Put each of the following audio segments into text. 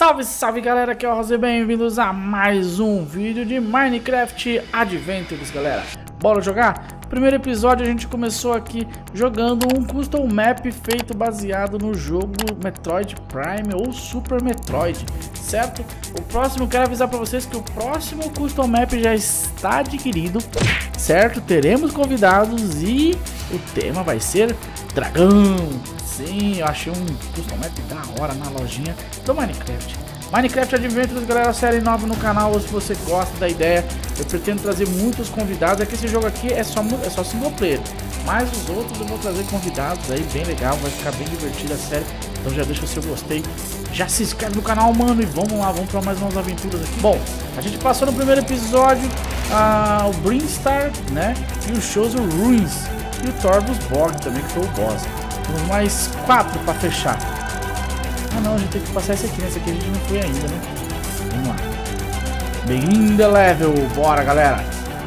Salve, salve galera, aqui é o Rose, bem-vindos a mais um vídeo de Minecraft Adventures, galera. Bora jogar? Primeiro episódio a gente começou aqui jogando um custom map feito baseado no jogo Metroid Prime ou Super Metroid, certo? O próximo, quero avisar pra vocês que o próximo custom map já está adquirido, certo? Teremos convidados e o tema vai ser dragão. Sim, eu achei um custom map da hora na lojinha do Minecraft. Minecraft Adventures, galera, série nova no canal. Ou se você gosta da ideia, eu pretendo trazer muitos convidados. É que esse jogo aqui é só single player, mas os outros eu vou trazer convidados aí, bem legal, vai ficar bem divertido a série. Então já deixa o seu gostei, já se inscreve no canal, mano, e vamos lá, vamos para mais umas aventuras aqui. Bom, a gente passou no primeiro episódio o Brinstar, né, e o Chosen Ruins, e o Torvus Borg também, que foi o boss. Temos mais 4 para fechar. Ah não, a gente tem que passar esse aqui, né? Esse aqui a gente não foi ainda, né? Vamos lá. Begin the level, bora galera.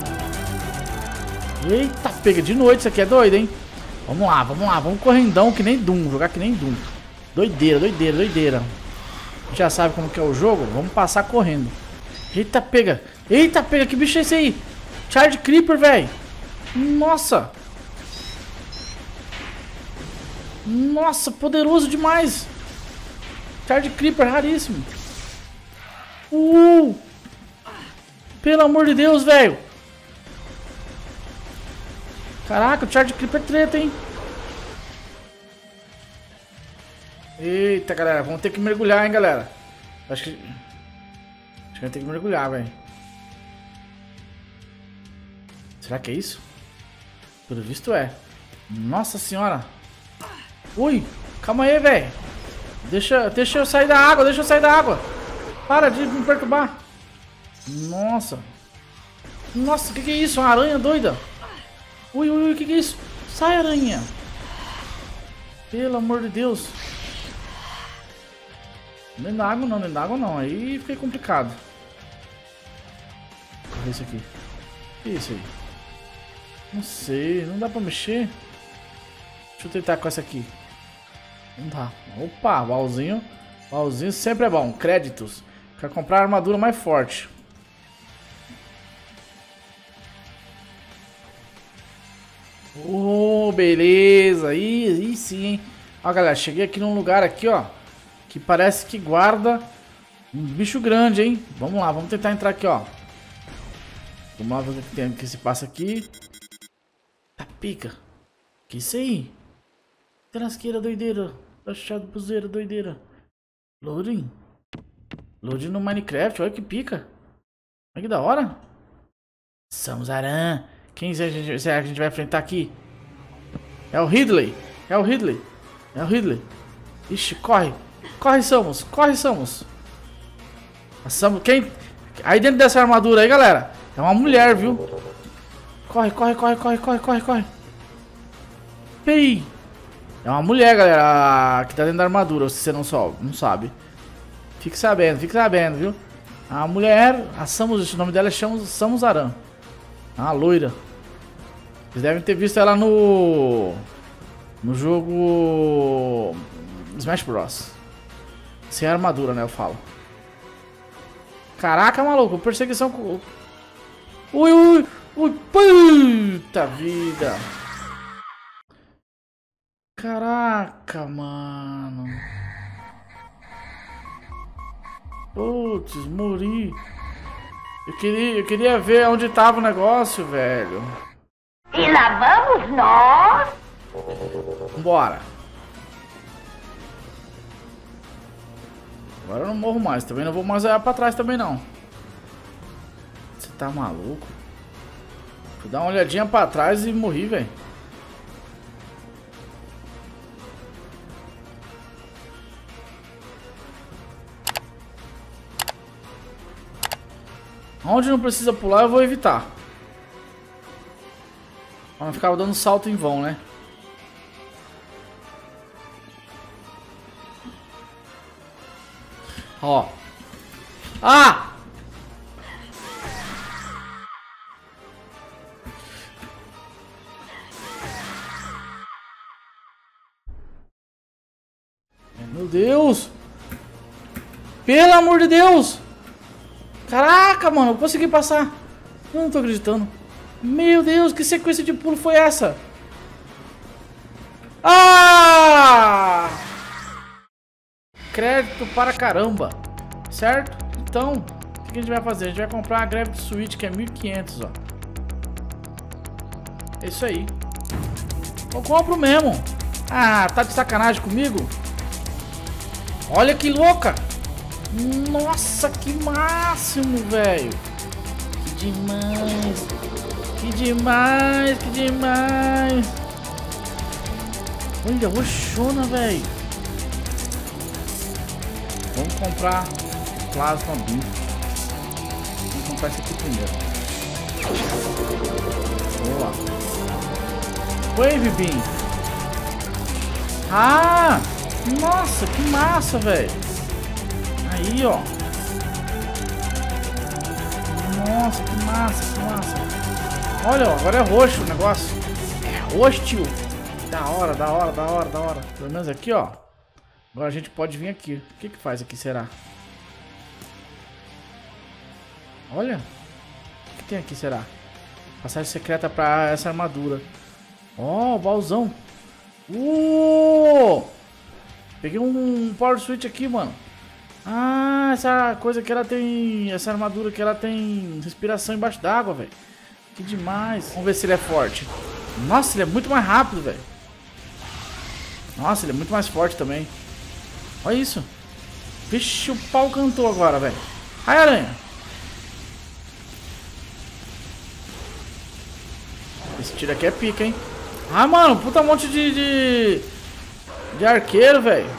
Eita, pega de noite, isso aqui é doido, hein? Vamos lá, vamos correndão que nem Doom, jogar que nem Doom. Doideira, doideira, doideira. Já sabe como que é o jogo? Vamos passar correndo. Eita, pega, que bicho é esse aí? Charge Creeper, velho. Nossa. Nossa, poderoso demais. Charge Creeper raríssimo. Pelo amor de Deus, velho. Caraca, o Charge Creeper é treta, hein? Eita, galera, vamos ter que mergulhar, hein, galera. Acho que vai ter que mergulhar, velho. Será que é isso? Pelo visto é. Nossa senhora. Ui, calma aí, velho. Deixa eu sair da água, Para de me perturbar. Nossa. Nossa, que é isso? Uma aranha doida. Ui, que é isso? Sai, aranha. Pelo amor de Deus. Dentro da água não. Aí fica complicado. Cadê isso aqui? O que é isso aí? Não sei, não dá pra mexer. Deixa eu tentar com essa aqui. Não dá. Opa, baúzinho. Baúzinho sempre é bom. Créditos. Quero comprar a armadura mais forte. Oh, beleza. Aí sim, hein. Ó, galera, cheguei aqui num lugar aqui, ó, que parece que guarda um bicho grande, hein. Vamos lá, vamos tentar entrar aqui, ó. Vamos lá ver o que tem, que se passa aqui. Tá pica. Que isso aí? Trasqueira doideira. Achado buzeira doideira. Loading. Loading no Minecraft. Olha que pica. Olha que da hora. Samus Aran. Quem será que a gente vai enfrentar aqui? É o Ridley. Ixi, corre. Corre, Samus. A Samus. Quem? Aí dentro dessa armadura aí, galera, é uma mulher, viu? Corre. Pei. É uma mulher, galera, que tá dentro da armadura, se você não sabe. Fique sabendo, viu? A mulher, a Samus, o nome dela é Samus Aran. A loira. Vocês devem ter visto ela no jogo Smash Bros. Sem armadura, né, eu falo. Caraca, maluco, perseguição com... Ui, puta vida. Caraca, mano. Putz, morri. Eu queria ver onde tava o negócio, velho. E lá vamos nós. Bora. Agora eu não morro mais. Também não vou mais olhar pra trás também, não. Você tá maluco? Fui dar uma olhadinha pra trás e morri, velho. Onde não precisa pular, eu vou evitar. Pra não ficar dando salto em vão, né? Ó. Ah! Meu Deus! Pelo amor de Deus! Caraca, mano, eu consegui passar. Eu não tô acreditando. Meu Deus, que sequência de pulo foi essa? Ah! Crédito para caramba. Certo? Então, o que a gente vai fazer? A gente vai comprar a Gravity Switch, que é 1.500, ó. É isso aí. Eu compro mesmo. Ah, tá de sacanagem comigo? Olha que louca. Nossa, que máximo, velho. Que demais. Que demais, que demais. Olha, roxona, velho. Vamos comprar Plasma Beam. Vamos comprar esse aqui primeiro. Boa. Wave Beam. Ah! Nossa, que massa, velho. Aí, ó. Nossa, que massa, que massa. Olha, ó, agora é roxo o negócio. É roxo, tio. Da hora, da hora, da hora, da hora. Pelo menos aqui, ó. Agora a gente pode vir aqui. O que que faz aqui, será? Olha. O que tem aqui, será? Passagem secreta pra essa armadura. Ó, o baúzão. Peguei um Power Switch aqui, mano. Ah, essa coisa que ela tem... Essa armadura que ela tem respiração embaixo d'água, velho. Que demais. Vamos ver se ele é forte. Nossa, ele é muito mais rápido, velho. Nossa, ele é muito mais forte também. Olha isso. Vixe, o pau cantou agora, velho. Ai, aranha. Esse tiro aqui é pica, hein. Ah, mano, puta monte de arqueiro, velho.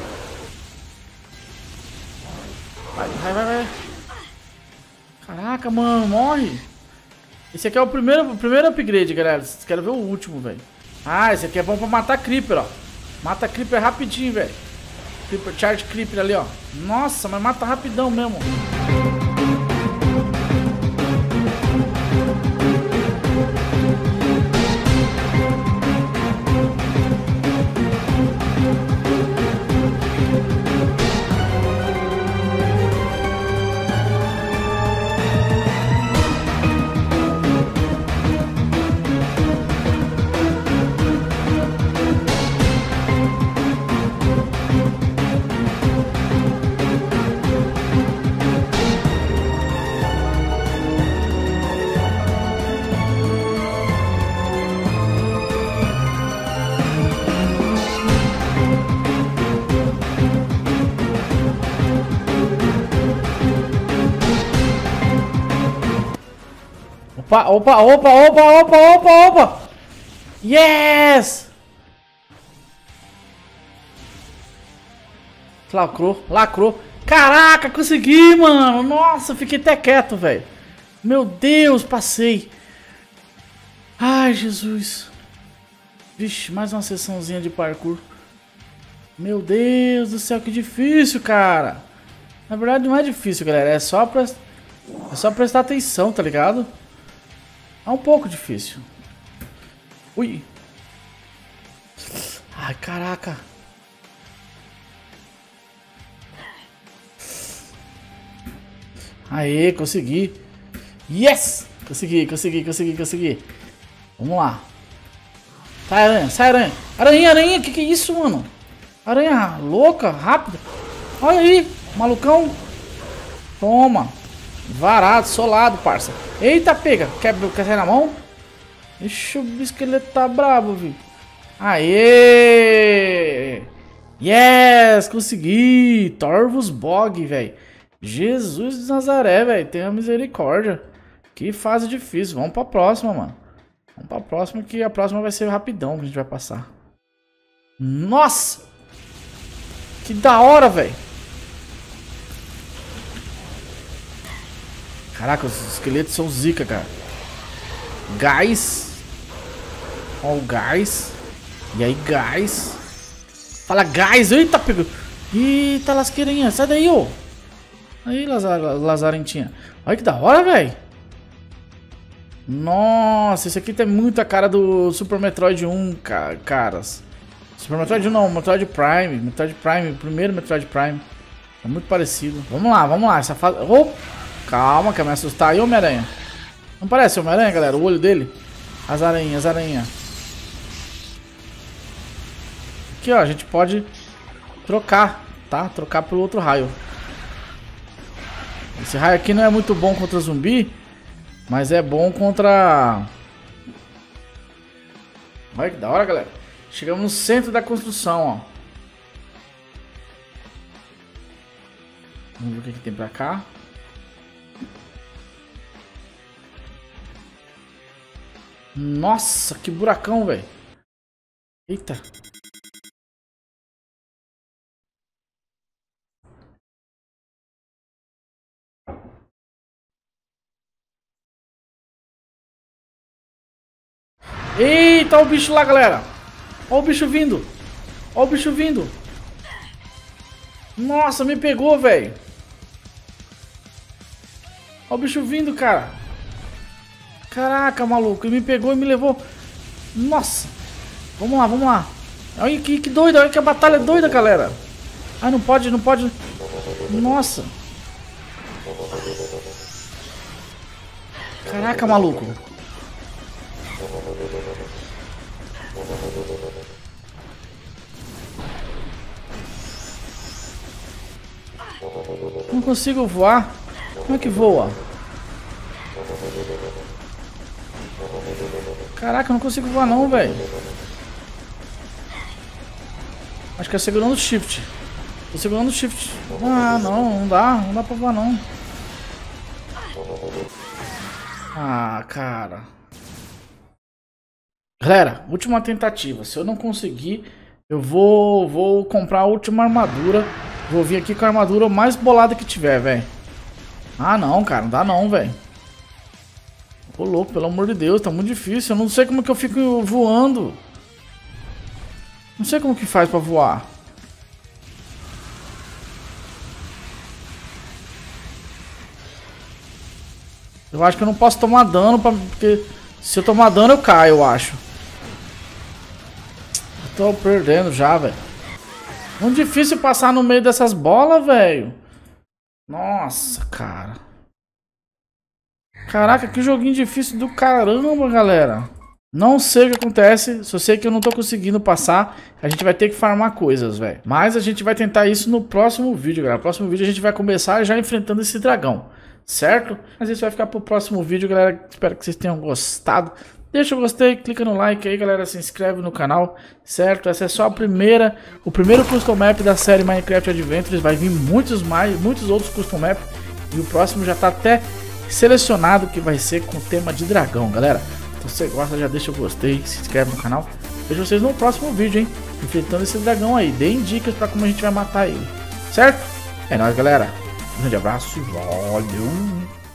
Vai. Caraca, mano, morre. Esse aqui é o primeiro upgrade, galera. Vocês querem ver o último, velho. Ah, esse aqui é bom pra matar Creeper, ó. Mata Creeper rapidinho, velho. Charge Creeper ali, ó. Nossa, mas mata rapidão mesmo. Opa! Yes! Lacrou. Caraca, consegui, mano. Nossa, fiquei até quieto, velho. Meu Deus, passei. Ai, Jesus. Vixe, mais uma sessãozinha de parkour. Meu Deus do céu, que difícil, cara. Na verdade não é difícil, galera. É só prestar atenção, tá ligado? É um pouco difícil. Ui. Ai, caraca. Aê, consegui. Yes! Consegui. Vamos lá. Sai, aranha. Aranha, que é isso, mano? Aranha louca, rápida. Olha aí, malucão. Toma. Varado, solado, parça. Eita, pega. Quer sair na mão? Ixi, o esqueleto tá brabo, viu? Aê! Yes, consegui. Torvus Bog, velho. Jesus de Nazaré, velho. Tenha misericórdia. Que fase difícil. Vamos pra próxima, mano. Vamos pra próxima, que a próxima vai ser rapidão que a gente vai passar. Nossa! Que da hora, velho. Caraca, os esqueletos são zica, cara. Gás. Ó o gás. E aí, gás. Fala gás. Eita, pegou. Eita, lasqueirinha. Sai daí, ô. Aí, lazarentinha. Olha que da hora, velho. Nossa, esse aqui tem muita cara do Super Metroid 1, caras. Super Metroid 1 não, Metroid Prime. Primeiro Metroid Prime. É muito parecido. Vamos lá. Essa fase... Oh, calma, quer me assustar aí, Homem-Aranha? Não parece Homem-Aranha, galera? O olho dele. As aranhas. Aqui, ó, a gente pode trocar, tá? Trocar pelo outro raio. Esse raio aqui não é muito bom contra zumbi, mas é bom contra... Olha que da hora, galera. Chegamos no centro da construção, ó. Vamos ver o que tem pra cá. Nossa, que buracão, velho. Eita. Eita, olha o bicho lá, galera. Olha o bicho vindo. Nossa, me pegou, velho. Olha o bicho vindo, cara. Caraca, maluco. Ele me pegou e me levou. Nossa. Vamos lá. Olha que doido. Olha que a batalha é doida, galera. Ai, não pode. Nossa. Caraca, maluco. Não consigo voar. Como é que voa? Caraca, eu não consigo voar não, velho. Acho que é segurando o shift. Tô segurando o shift. Ah, não dá pra voar não. Ah, cara. Galera, última tentativa. Se eu não conseguir, eu vou comprar a última armadura. Vou vir aqui com a armadura mais bolada que tiver, velho. Ah, não, cara. Não dá não, velho. Ô, louco, pelo amor de Deus. Tá muito difícil. Eu não sei como que eu fico voando. Não sei como que faz pra voar. Eu acho que eu não posso tomar dano, porque se eu tomar dano eu caio, eu acho. Eu tô perdendo já, velho. Muito difícil passar no meio dessas bolas, velho. Nossa, cara. Caraca, que joguinho difícil do caramba, galera. Não sei o que acontece, só sei que eu não tô conseguindo passar. A gente vai ter que farmar coisas, velho. Mas a gente vai tentar isso no próximo vídeo, galera. No próximo vídeo a gente vai começar já enfrentando esse dragão, certo? Mas isso vai ficar pro próximo vídeo, galera. Espero que vocês tenham gostado. Deixa o gostei, clica no like aí, galera. Se inscreve no canal, certo? Essa é só o primeiro custom map da série Minecraft Adventures. Vai vir muitos outros custom map. E o próximo já tá até selecionado, que vai ser com o tema de dragão, galera. Se você gosta, já deixa o gostei, se inscreve no canal. Vejo vocês no próximo vídeo, hein? Enfrentando esse dragão aí. Deem dicas pra como a gente vai matar ele, certo? É nóis, galera. Um grande abraço e valeu!